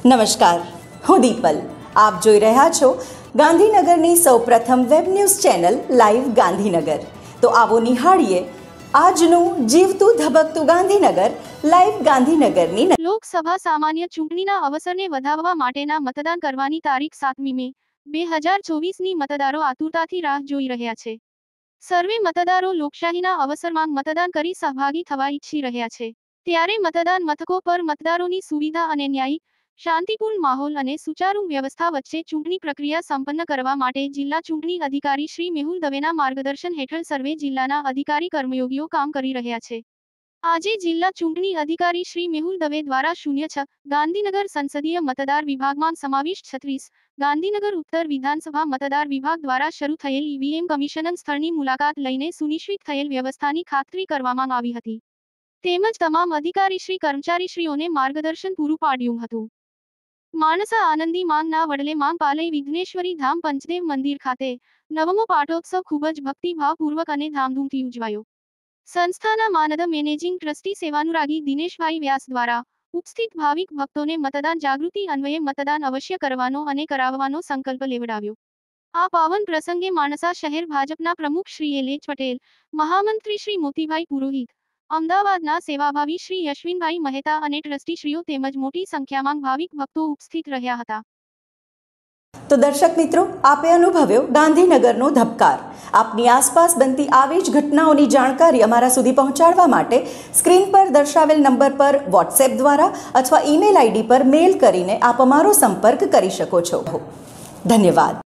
નમસ્કાર, હું દીપલ. આપ જોઈ રહ્યા છો ગાંધીનગરની સૌપ્રથમ web news channel live Gandhinagar. તો આવો નિહાળીએ આજનું જીવતું ધબકતું ગાંધીનગર લાઈવ ગાંધીનગરની. લોકસભા સામાન્ય ચૂંટણીના અવસરને વધાવવા માટેના મતદાન કરવાની તારીખ 7મી મે 2024ની મતદારો આતુરતાથી રાહ જોઈ રહ્યા છે. સર્વે મતદારો લોકશાહીના અવસરમાં મતદાન કરી સહભાગી થવા ઈચ્છી રહ્યા છે. ત્યારે મતદાન મથકો પર મતદારોની સુવિધા અને ન્યાયી, શાંતિપૂર્ણ માહોલ અને સુચારુ વ્યવસ્થા વચ્ચે ચૂંટણી પ્રક્રિયા સંપન્ન કરવા માટે જિલ્લા ચૂંટણી અધિકારી શ્રી મેહુલ દવેના માર્ગદર્શન હેઠળ સર્વે જિલ્લાના અધિકારી કર્મયોગીઓ કામ કરી રહ્યા છે. આજે જિલ્લા ચૂંટણી અધિકારી શ્રી મેહુલ દવે દ્વારા 06 ગાંધીનગર સંસદીય મતદાર વિભાગમાં સમાવિષ્ટ 36 ગાંધીનગર ઉત્તર વિધાનસભા મતદાર વિભાગ દ્વારા શરૂ થયેલ ઈવીએમ કમિશન સ્થળની મુલાકાત લઈને સુનિશ્ચિત થયેલ વ્યવસ્થાની ખાતરી કરવામાં આવી હતી. તેમજ તમામ અધિકારીશ્રી કર્મચારીશ્રીઓને માર્ગદર્શન પૂરું પાડ્યું હતું. માનસા આનંદી માંગના વડલે માંગ પાલય વિઘ્નેશ્વરી ધામ પંચદેવ મંદિર ખાતે 9મો પાટોત્સવ ખૂબ જ ભક્તિભાવપૂર્વક અને ધામધૂમથી ઉજવાયો. સંસ્થાના માનદ મેનેજિંગ ટ્રસ્ટી સેવાનુરાગી દિનેશભાઈ વ્યાસ દ્વારા ઉપસ્થિત ભાવિક ભક્તોને મતદાન જાગૃતિ અન્વયે મતદાન અવશ્ય કરવાનો અને કરાવવાનો સંકલ્પ લેવડાવ્યો. આ પાવન પ્રસંગે માણસા શહેર ભાજપના પ્રમુખ શ્રી એલ.એચ. પટેલ, મહામંત્રી શ્રી મોતીભાઈ પુરોહિત, અમદાવાદના સેવાભાવી શ્રી યશવિનભાઈ મહેતા અને ટ્રસ્ટીશ્રીઓ તેમજ મોટી સંખ્યામાં ભાવિક ભક્તો ઉપસ્થિત રહ્યા હતા. તો દર્શક મિત્રો, આપે અનુભવ્યો ગાંધીનગરનો ધબકાર. આપની આસપાસ બનતી આવી જ ઘટનાઓની જાણકારી અમારા સુધી પહોંચાડવા માટે સ્ક્રીન પર દર્શાવેલ નંબર પર વોટ્સએપ દ્વારા અથવા ઈમેલ આઈડી પર મેલ કરીને આપ અમારો સંપર્ક કરી શકો છો. ધન્યવાદ.